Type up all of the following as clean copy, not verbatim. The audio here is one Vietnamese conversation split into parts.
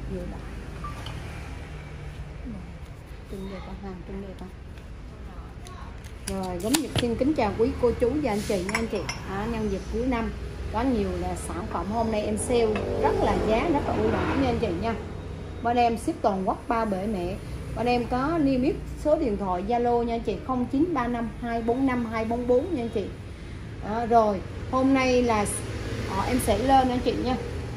Nhiều đó. Trưng đẹp con hàng, trưng đẹp con. Rồi Gốm Nhật xin kính chào quý cô chú và anh chị nha anh chị. Nhân dịp cuối năm có nhiều là sản phẩm hôm nay em sale rất là giá rất là ưu đãi nha anh chị nha. Bên em ship toàn quốc 3 bể mẹ. Bên em có niêm yết số điện thoại Zalo nha anh chị, 0935 245 244 nha anh chị. Rồi hôm nay là em sẽ lên anh chị nha.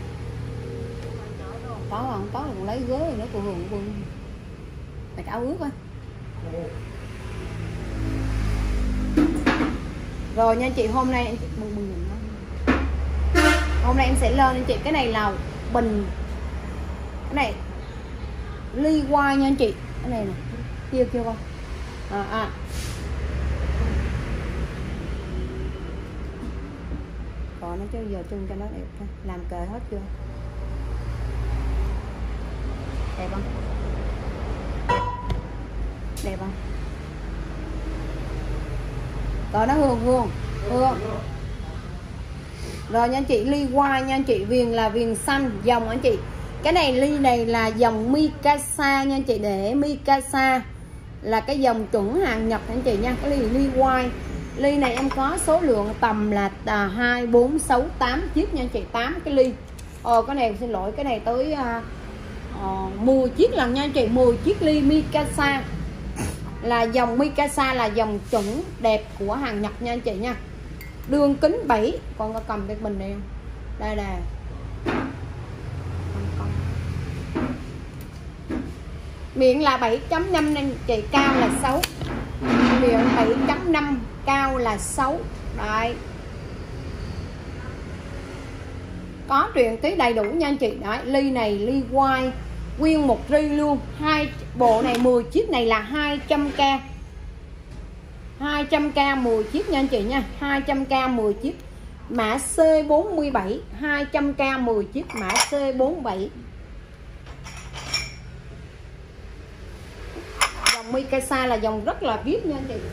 Có không? Có còn lấy gối nữa của Hường Quân. Mặc áo ướt á. Rồi nha anh chị, hôm nay anh chị hôm nay em sẽ lên anh chị, cái này là bình, cái này ly quai nha anh chị, cái này nè, kia kia con còn nó chứ giờ trưng cho nó đẹp, làm kệ hết chưa, đẹp không, đẹp không, rồi nó hương hương hương. Rồi nha anh chị, ly quai nha anh chị, viền là viền xanh dòng anh chị. Cái này ly này là dòng Mikasa nha anh chị, để Mikasa là cái dòng chuẩn hàng Nhật anh chị nha. Cái ly quai, ly này em có số lượng tầm là 2, 4, 6, 8 chiếc nha anh chị, 8 cái ly. Cái này xin lỗi, cái này tới 10 chiếc lần nha anh chị, 10 chiếc ly Mikasa. Là dòng Mikasa là dòng chuẩn đẹp của hàng Nhật nha anh chị nha. Đường kính 7, con có cầm cái bình này không? Đây nè. Miệng là 7.5 anh chị, cao là 6. Miệng 7.5, cao là 6. Đấy. Có truyền ký đầy đủ nha anh chị. Đấy, ly này ly quai nguyên một ly luôn. Hai bộ này 10 chiếc này là 200k. 200k 10 chiếc nha anh chị nha, 200k 10 chiếc. Mã C47, 200k 10 chiếc, mã C47. Dòng Mikasa là dòng rất là VIP nha anh chị.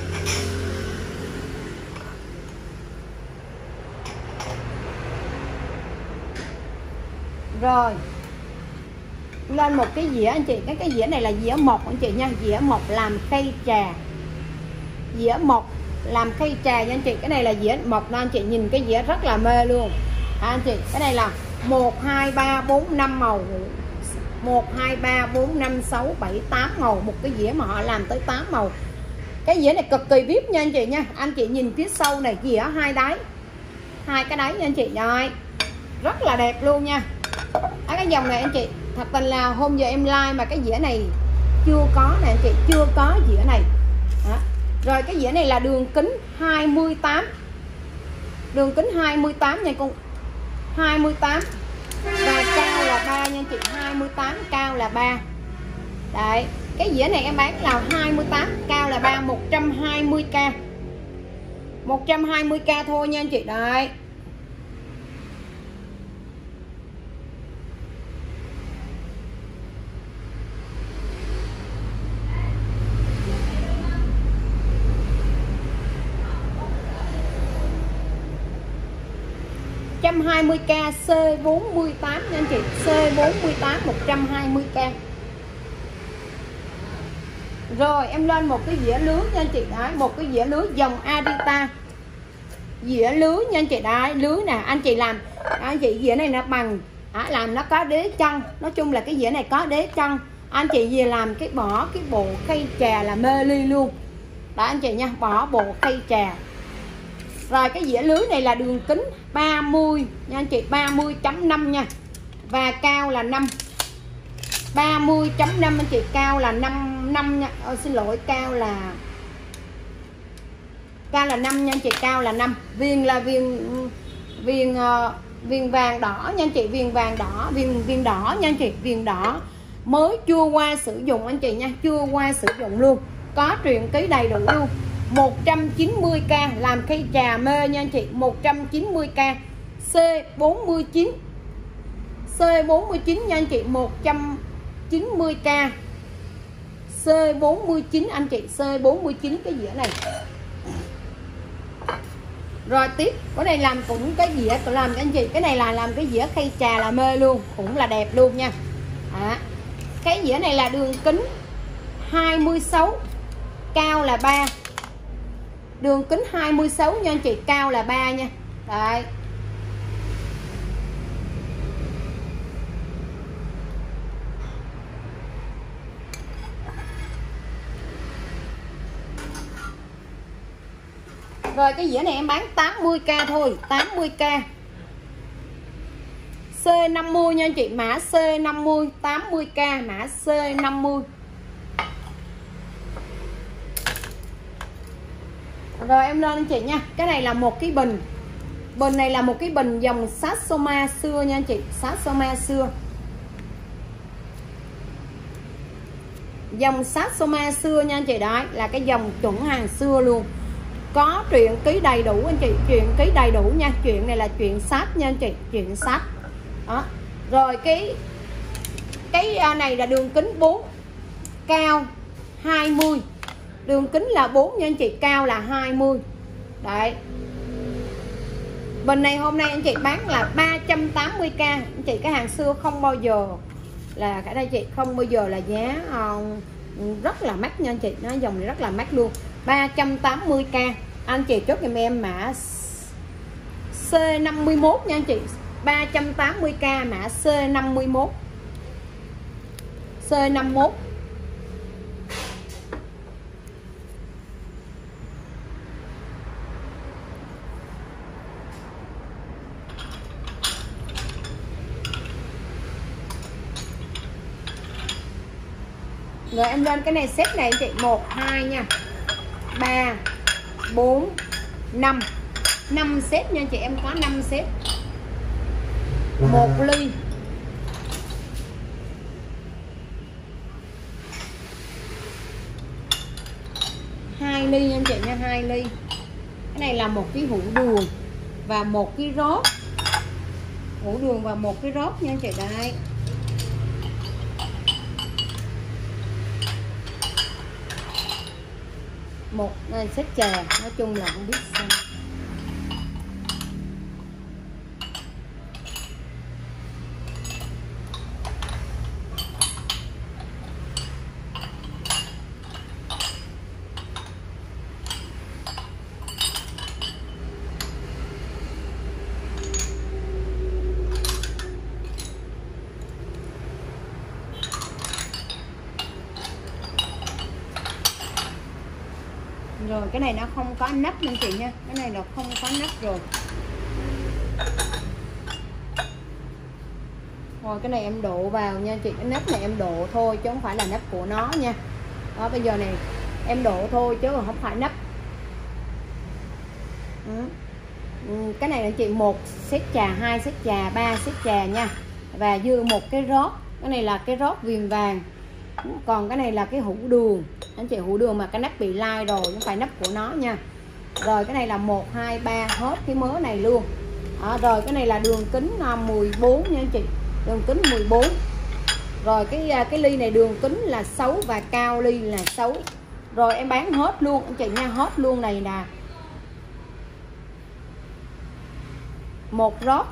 Rồi lên một cái dĩa anh chị, cái dĩa này là dĩa mộc anh chị nha, dĩa mộc làm cây trà, dĩa mộc làm cây trà nha anh chị. Cái này là dĩa mộc nên anh chị nhìn cái dĩa rất là mê luôn anh chị. Cái này là 1, 2, 3, 4, 5 màu, 1, 2, 3, 4, 5, 6, 7, 8 màu. Một cái dĩa mà họ làm tới 8 màu. Cái dĩa này cực kỳ VIP nha anh chị nha. Anh chị nhìn phía sau này, dĩa hai đáy, hai cái đáy nha anh chị. Rồi rất là đẹp luôn nha. Cái dòng này anh chị, thật tình là hôm giờ em like mà cái dĩa này chưa có nè anh chị, chưa có dĩa này. Đó. Rồi cái dĩa này là đường kính 28, đường kính 28 nha con, 28 và cao là 3 nha anh chị, 28 cao là 3. Đấy, cái dĩa này em bán là 28 cao là 3, 120k, 120k thôi nha anh chị. Đấy, k C48 nha anh chị, C48 120k. Rồi em lên một cái dĩa lưới nha anh chị. Đấy, một cái dĩa lưới dòng Adita, dĩa lưới nha anh chị. Đấy, lưới nè anh chị làm anh chị, dĩa này nó bằng làm nó có đế chân, nói chung là cái dĩa này có đế chân. Anh chị về làm cái bỏ cái bộ cây trà là mê ly luôn đó anh chị nha, bỏ bộ cây trà. Rồi cái dĩa lưới này là đường kính 30 nha anh chị, 30.5 nha, và cao là 5, 30.5 anh chị, cao là 5 nha. Xin lỗi, cao là 5 nha anh chị, cao là 5. Viền là viền vàng đỏ nha anh chị, viền vàng đỏ, viền đỏ nha anh chị, viền đỏ mới chưa qua sử dụng anh chị nha, chưa qua sử dụng luôn, có truyền ký đầy đủ luôn. 190k làm cây trà mê nha anh chị, 190k. C49, C49 nha anh chị, 190k. C49 anh chị, C49 cái dĩa này. Rồi tiếp, cái này làm cũng cái dĩa tôi làm anh chị, cái này là làm cái dĩa cây trà là mê luôn, cũng là đẹp luôn nha. Cái dĩa này là đường kính 26, cao là 3. Đường kính 26 nha anh chị, cao là 3 nha. Đấy. Rồi cái dĩa này em bán 80k thôi, 80k. C50 nha anh chị, mã C50, 80k, mã C50. Rồi em lên anh chị nha. Cái này là một cái bình. Bình này là một cái bình dòng Satsoma xưa nha anh chị, Satsoma xưa. Dòng Satsoma xưa nha anh chị, đấy là cái dòng chuẩn hàng xưa luôn. Có truyện ký đầy đủ anh chị, truyện ký đầy đủ nha. Chuyện này là chuyện sách nha anh chị, chuyện sách. Đó. Rồi cái này là đường kính 4, cao 20. Đường kính là 4 nha anh chị, cao là 20. Đấy. Bình này hôm nay anh chị bán là 380k. Anh chị cái hàng xưa không bao giờ là cái đây chị, không bao giờ là giá rất là mắc nha anh chị, nó dòng này rất là mắc luôn. 380k. Anh chị chốt giùm em mã C51 nha anh chị. 380k mã C51. C51. Rồi em lên cái này set này anh chị, 1 2 nha. 3 4 5. 5 set nha chị, em có 5 set. 1 ly. 2 ly nha anh chị nha, 2 ly. Cái này là một cái hũ đường và một cái rót. Hũ đường và một cái rót nha anh chị, đây. Một set trà, nói chung là không biết sao. Rồi cái này nó không có nắp nha chị nha, cái này là không có nắp rồi. Rồi cái này em độ vào nha chị, cái nắp này em độ thôi chứ không phải là nắp của nó nha. Đó bây giờ này em độ thôi chứ không phải nắp. Cái này là chị, 1 set trà, 2 set trà, 3 set trà nha. Và dư một cái rót. Cái này là cái rót viền vàng. Còn cái này là cái hũ đường anh chị, hũ đường mà cái nắp bị lai rồi, không phải nắp của nó nha. Rồi cái này là 1 2 3 hết cái mớ này luôn. Đó, rồi cái này là đường kính 14 nha anh chị, đường kính 14. Rồi cái ly này đường kính là 6 và cao ly là 6. Rồi em bán hết luôn anh chị nha, hết luôn. Này là một rót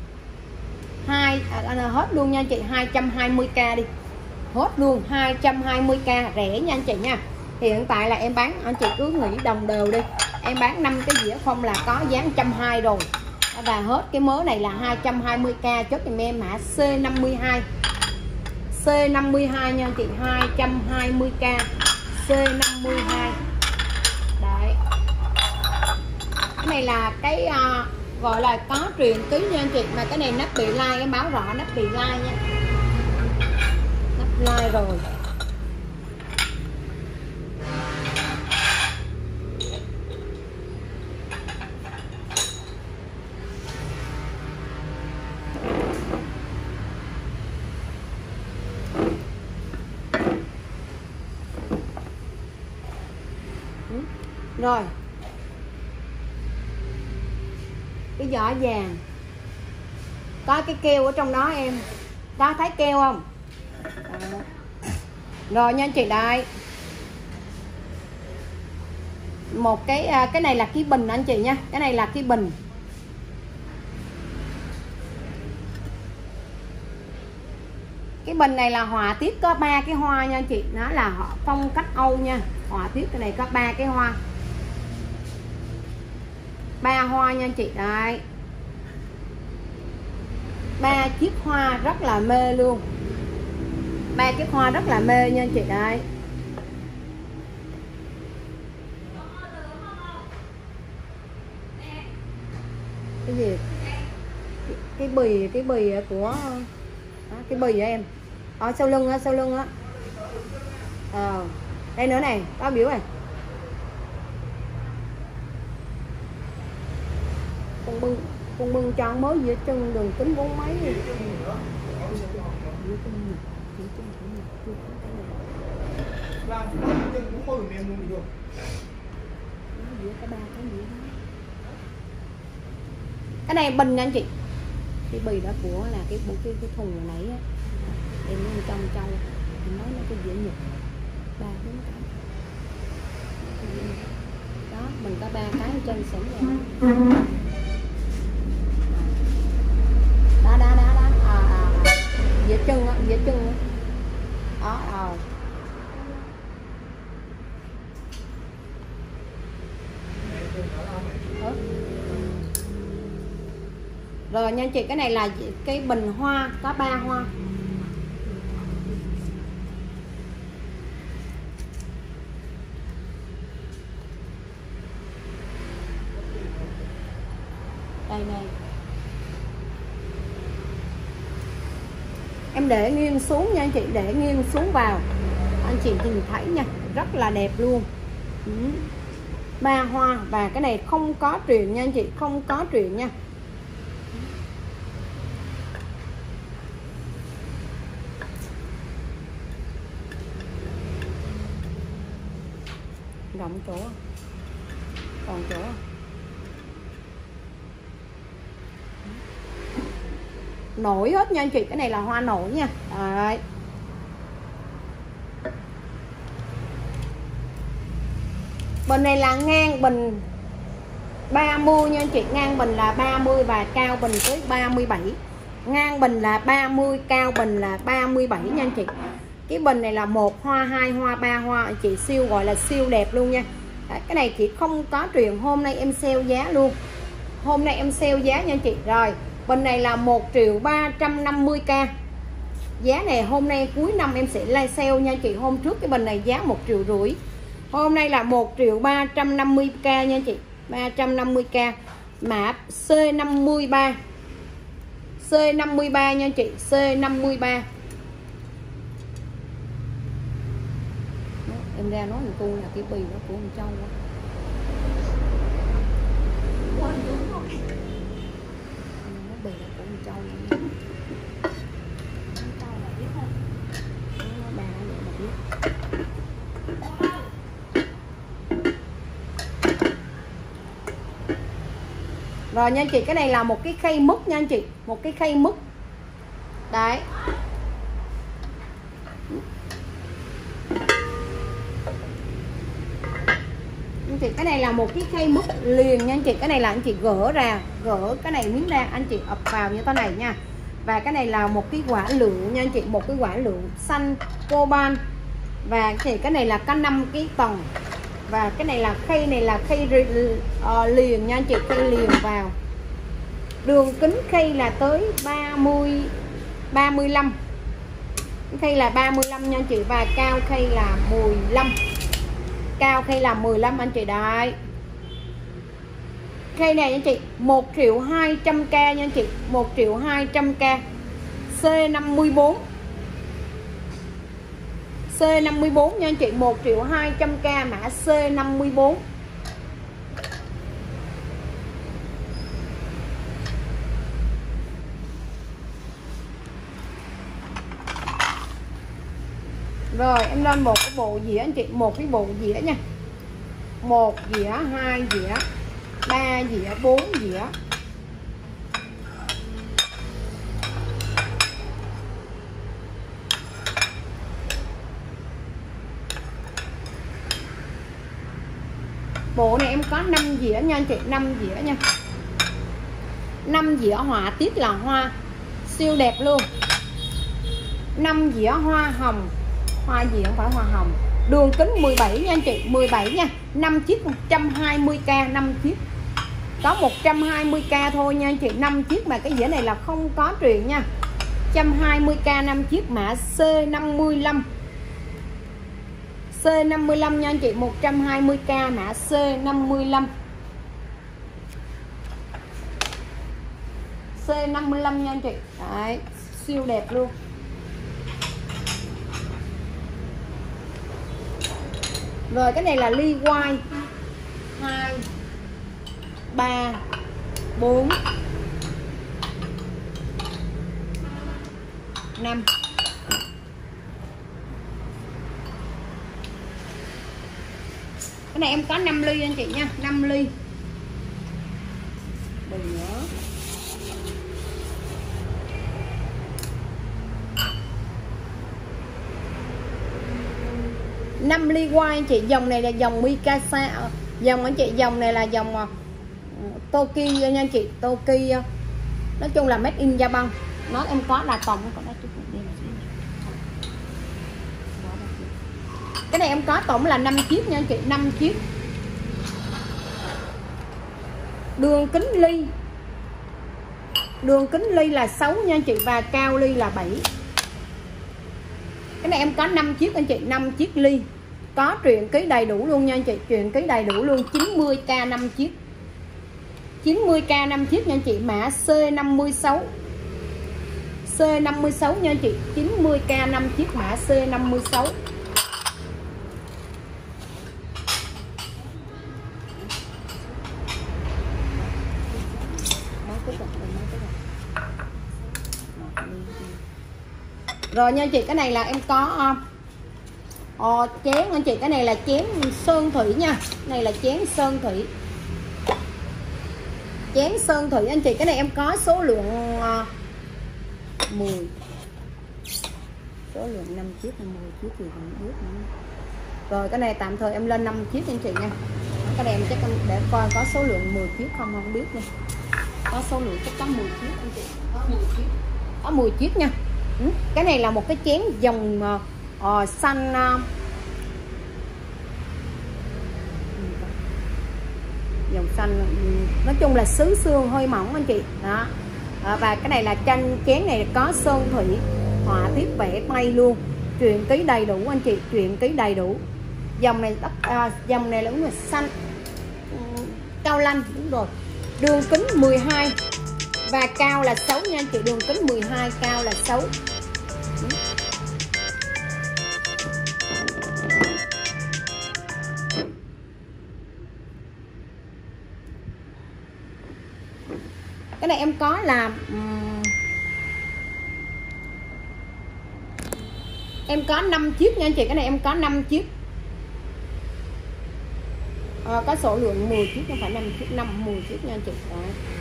hết luôn nha anh chị, 220k đi. Hết luôn, 220k, rẻ nha anh chị nha. Hiện tại là em bán, anh chị cứ nghĩ đồng đều đi, em bán 5 cái dĩa không là có giá 120 rồi. Và hết cái mớ này là 220k. Chốt giùm em mã C52. C52 nha anh chị, 220k. C52. Đấy. Cái này là cái gọi là có truyền ký nha anh chị, mà cái này nắp bị lai, em báo rõ nắp bị lai nha. Nắp lai rồi. Rồi cái giỏ vàng có cái keo ở trong đó, em có thấy keo không? Đó. Rồi nha anh chị, đây một cái này là cái bình anh chị nha, cái này là cái bình. Cái bình này là họa tiết có 3 cái hoa nha anh chị, nó là họ phong cách Âu nha. Họa tiết cái này có 3 cái hoa, 3 hoa nha anh chị. Đấy, 3 chiếc hoa rất là mê luôn, 3 chiếc hoa rất là mê nha anh chị. Đấy, cái gì, cái bì của đó, cái bì em ở sau lưng á, sau lưng á. Đây nữa này, có biểu này, con bưng cho mới giữa chân đường kính 4 mấy. Cái này bình nha anh chị, cái bì đó của là cái thùng hồi nãy á, em bên trong em nói nó cái dĩa nhật 3 cái đó, mình có 3 cái ở trên sẵn rồi. Đó dĩa chân á, dĩa chân đó. Rồi nha anh chị, cái này là cái bình hoa có 3 hoa. Đây này, em để nghiêng xuống nha anh chị, để nghiêng xuống vào anh chị nhìn thấy nha, rất là đẹp luôn. 3 hoa, và cái này không có truyền nha anh chị, không có truyền nha. Rộng chỗ, còn chỗ nổi hết nha anh chị, cái này là hoa nổi nha. Đấy, bình này là ngang bình 30 nha anh chị, ngang bình là 30 và cao bình tới 37. Ngang bình là 30, cao bình là 37 nha anh chị. Cái bình này là 1 hoa, 2 hoa, 3 hoa anh chị, siêu gọi là siêu đẹp luôn nha. Đấy, cái này chị không có truyền, hôm nay em sale giá luôn. Hôm nay em sale giá nha anh chị. Rồi, bình này là 1.350.000. Giá này hôm nay cuối năm em sẽ live sale nha anh chị. Hôm trước cái bình này giá 1,5 triệu. Hôm nay là 1.350.000 nha anh chị. 350.000. Mã C53. C53 nha anh chị, C53. Em ra nói cô là cái bì đó của ông Châu đó. Nó bì đó của ông Châu đó. Ông Châu là biết không? Nó bà vậy mà biết. Rồi nha anh chị, cái này là một cái khay mứt nha anh chị, một cái khay mứt. Đấy. Anh chị, cái này là một cái khay mứt liền nha anh chị. Cái này là anh chị gỡ ra, gỡ cái này miếng ra, anh chị ập vào như thế này nha. Và cái này là một cái quả lượng nha anh chị, một cái quả lượng xanh coban. Và cái này là có 5 cái tầng. Và cái này là khay liền nha anh chị, khay liền vào. Đường kính khay là tới 35. Khay là 35 nha anh chị, và cao khay là 15. Cao khay là 15 anh chị. Đấy, khay này anh chị 1.200.000 nha anh chị, 1.200.000. C54. C54 nha anh chị, 1.200.000, mã C54. Rồi em lên một cái bộ dĩa anh chị, một cái bộ dĩa nha. 1 dĩa, 2 dĩa, 3 dĩa, 4 dĩa. Bộ này em có 5 dĩa nha anh chị, 5 dĩa nha. 5 dĩa họa tiết là hoa siêu đẹp luôn. 5 dĩa hoa hồng, hoa gì không phải hoa hồng, đường kính 17 nha anh chị, 17 nha, 5 chiếc 120k, 5 chiếc có 120k thôi nha anh chị, 5 chiếc mà cái dĩa này là không có truyền nha. 120k 5 chiếc, mã C55. C55 nha anh chị, 120k mã C55. C55 nha anh chị. Đấy, siêu đẹp luôn. Rồi cái này là ly white 2 3 4 5. Cái này em có 5 ly anh chị nha, 5 ly. Đừng nữa. Năm ly white anh chị, dòng này là dòng Mikasa, dòng anh chị, dòng này là dòng Tokyo nha anh chị, Tokyo. Nói chung là made in Japan. Nó em có là tổng có đó chút đi. Cái này em có tổng là 5 chiếc nha anh chị, 5 chiếc. Đường kính ly, đường kính ly là 6 nha anh chị, và cao ly là 7. Cái này em có 5 chiếc anh chị, 5 chiếc ly. Có truyện ký đầy đủ luôn nha anh chị, truyện ký đầy đủ luôn, 90k 5 chiếc. 90k 5 chiếc nha anh chị, mã C56. C56 nha anh chị, 90k 5 chiếc, mã C56. Rồi nha anh chị, cái này là em có chén anh chị, cái này là chén sơn thủy nha. Cái này là chén sơn thủy. Chén sơn thủy anh chị, cái này em có số lượng 10. Số lượng 5 chiếc hay 10 chiếc thì không biết nữa. Rồi cái này tạm thời em lên 5 chiếc anh chị nha. Cái này em chắc em để coi có số lượng 10 chiếc không biết nha. Có số lượng chắc có 10 chiếc anh chị, có 10 chiếc. Có 10 chiếc nha. Cái này là một cái chén dòng xanh dòng xanh, nói chung là sứ xương hơi mỏng anh chị đó. Và cái này là tranh chén này có sơn thủy, họa tiết vẽ tay luôn, truyện ký đầy đủ anh chị, truyện ký đầy đủ. Dòng này dòng này là đúng là xanh cao lanh, đúng rồi. Đường kính 12 và cao là 6 nha anh chị, đường kính 12, cao là 6. Cái này em có là em có 5 chiếc nha anh chị, cái này em có 5 chiếc. Có số lượng 10 chiếc, không phải 5 chiếc, 10 chiếc nha anh chị. Đó.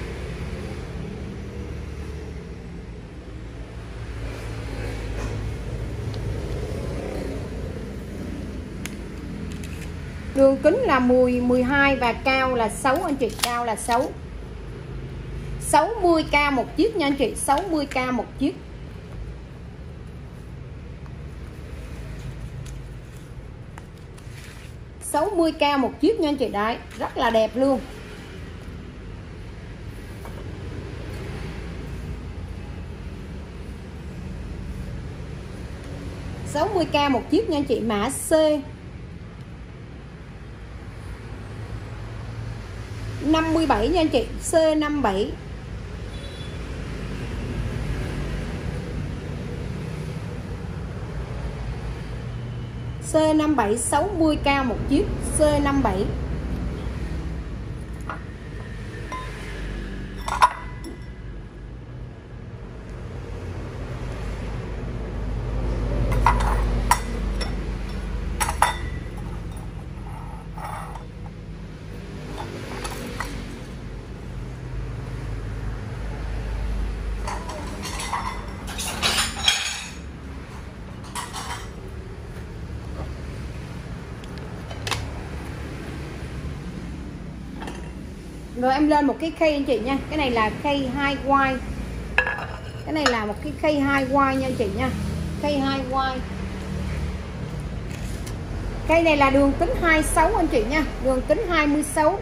Đường kính là 12 và cao là 6 anh chị, cao là 6. 60k một chiếc nha anh chị, 60k một chiếc. $60k một chiếc nha anh chị, đấy, rất là đẹp luôn. $60k một chiếc nha anh chị, mã C 57 nha anh chị, C57. C57 60k một chiếc, C57. Rồi em lên một cái khay anh chị nha. Cái này là khay 2 white. Cái này là một cái khay 2 white nha anh chị nha. Cây 2Y. Cây này là đường kính 26 anh chị nha, đường kính 26.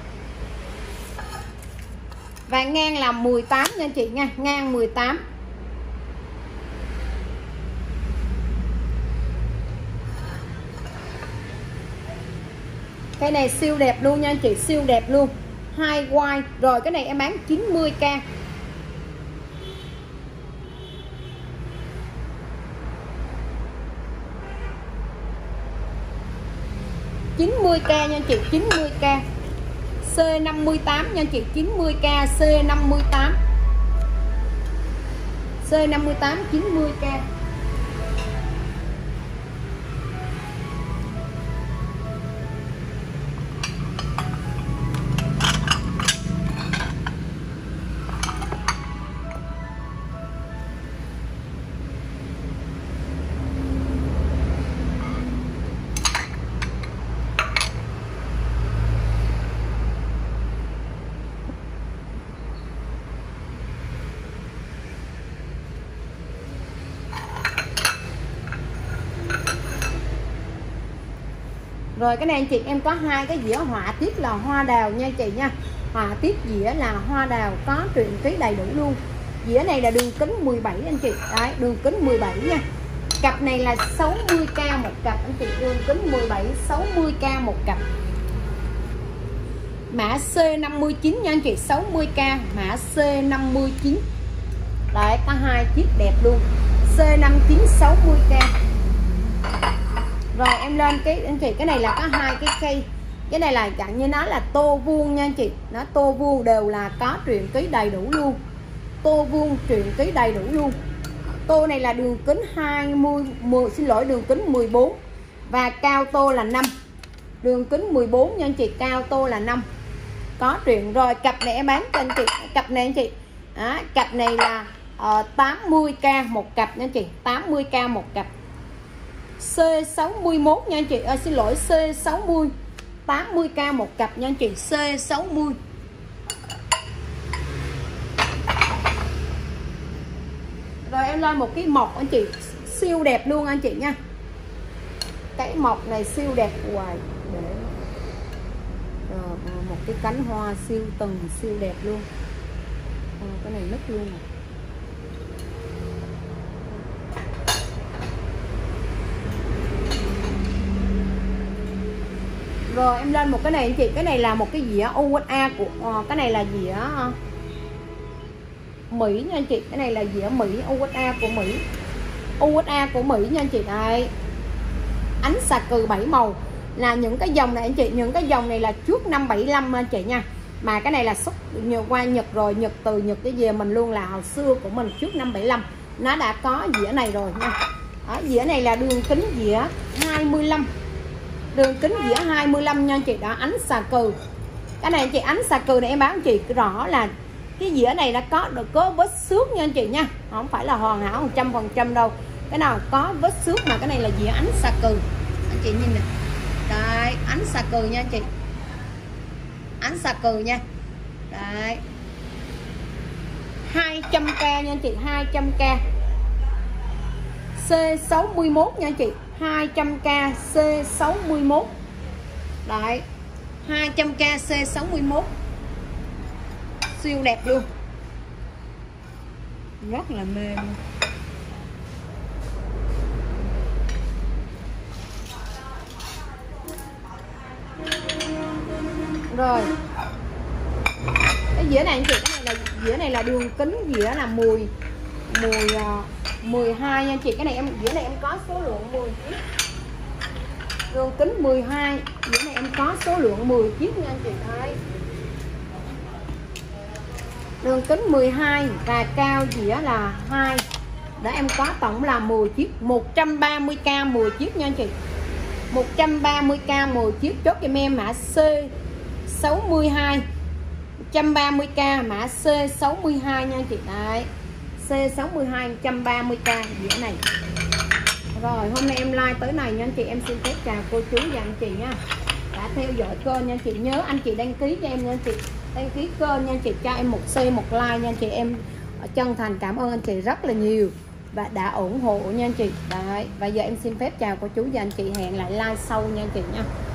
Và ngang là 18 nha anh chị nha, ngang 18. Cây này siêu đẹp luôn nha anh chị, siêu đẹp luôn. 2Y. Rồi cái này em bán 90k. 90k nha anh chị, 90k. C58 nha anh chị, 90k, C58. C58 90k. Rồi cái này anh chị em có hai cái dĩa họa tiết là hoa đào nha anh chị nha. Họa tiết dĩa là hoa đào có truyện ký đầy đủ luôn. Dĩa này là đường kính 17 anh chị. Đấy, đường kính 17 nha. Cặp này là 60k một cặp anh chị, đường kính 17 60k một cặp. Mã C59 nha anh chị, 60k, mã C59. Đấy, có hai chiếc đẹp luôn. C59 60k. Rồi em lên cái anh chị, cái này là có hai cái cây. Cái này là dạng như nó là tô vuông nha anh chị. Nó tô vuông đều là có truyện ký đầy đủ luôn. Tô vuông truyện ký đầy đủ luôn. Tô này là đường kính 20 xin lỗi, đường kính 14 và cao tô là 5. Đường kính 14 nha anh chị, cao tô là 5. Có truyện. Rồi cặp này em bán cho anh chị. Cặp này anh chị. Đó, cặp này là 80k một cặp nha anh chị, 80k một cặp. C61 nha anh chị, xin lỗi C60, 80k một cặp nha anh chị, C60. Rồi em lên một cái mộc anh chị, siêu đẹp luôn anh chị nha. Cái mộc này siêu đẹp hoài. Để một cái cánh hoa siêu từng, siêu đẹp luôn. Cái này nứt luôn này. Rồi em lên một cái này anh chị, cái này là một cái dĩa USA của cái này là dĩa Mỹ nha anh chị, cái này là dĩa Mỹ, USA của Mỹ. USA của Mỹ nha anh chị. Đây. Ánh xà cừ 7 màu. Là những cái dòng này anh chị, những cái dòng này là trước năm 75 anh chị nha. Mà cái này là xuất nhiều qua Nhật rồi, từ Nhật cái về mình luôn, là hồi xưa của mình trước năm 75 nó đã có dĩa này rồi nha. Ở dĩa này là đường kính dĩa 25. Đường kính dĩa 25 nha anh chị. Đó, ánh xà cừ. Cái này anh chị, ánh xà cừ này em báo anh chị rõ là cái dĩa này đã có vết xước nha anh chị nha. Không phải là hoàn hảo 100% đâu. Cái nào có vết xước, mà cái này là dĩa ánh xà cừ. Anh chị nhìn nè. Đấy, ánh xà cừ nha anh chị. Ánh xà cừ nha. Đấy. 200k nha anh chị, 200k. C61 nha anh chị, 200k C61. Đấy, 200k C61. Siêu đẹp luôn. Rất là mê luôn. Rồi. Cái dĩa này anh chị, cái này là dĩa này là đường kính dĩa là 12 nha anh chị. Cái này dĩa này em có số lượng 10 chiếc. Đường kính 12, dĩa này em có số lượng 10 chiếc nha anh chị. Đấy. Đường kính 12 và cao dĩa là 2. Để em có tổng là 10 chiếc, 130k 10 chiếc nha anh chị. 130k 10 chiếc. Chốt cho em mã C62. 130k mã C62 nha anh chị. Đấy. C62 130k dĩa này. Rồi hôm nay em like tới này nha anh chị. Em xin phép chào cô chú và anh chị nha. Đã theo dõi kênh nha anh chị. Nhớ anh chị đăng ký cho em nha anh chị. Đăng ký kênh nha anh chị, cho em một share một like nha anh chị. Em chân thành cảm ơn anh chị rất là nhiều. và đã ủng hộ nha anh chị. Đấy, và giờ em xin phép chào cô chú và anh chị, hẹn lại like sau nha anh chị nha.